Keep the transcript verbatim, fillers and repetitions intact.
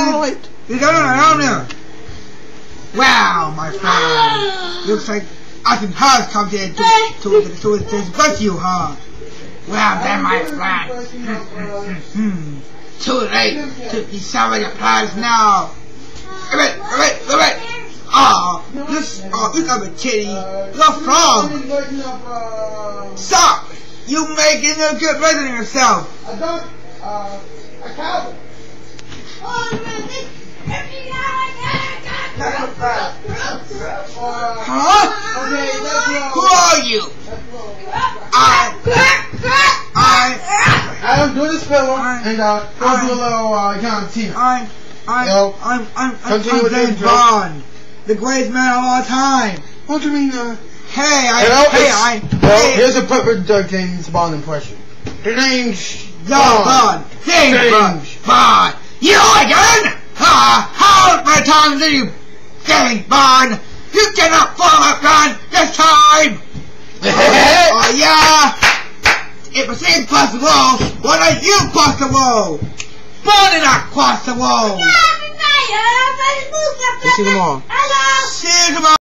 it. You got it around there. Wow, my friend. Looks like Austin has come here to to to, to, to discuss you, huh? Well then, my friend. Hmm. Too late to discover your plans now. Wait, wait, wait, wait. Oh, this, oh, look at the kitty. You're frog. Stop. You making a good president of yourself. I don't, uh, a cowboy. Huh? Who are you? I, I, I'm doing this pillow, and, uh, we'll do a little, uh, kind of team. I'm, I'm, Yo, I'm, I'm, I'm, continue I'm with James this, Bond, the greatest man of all time. What do you mean, uh? Hey, I, You know, hey, it's- I, well, hey, here's a perfect uh, James Bond impression. Your name's John Bond, James Bond, James. Bond. You again? Ah, how many times did you, James Bond? You cannot fool my plan this time. Oh yeah. If a thing cross the wall, why don't you cross the wall? Why did I cross the wall? See you tomorrow. See you tomorrow.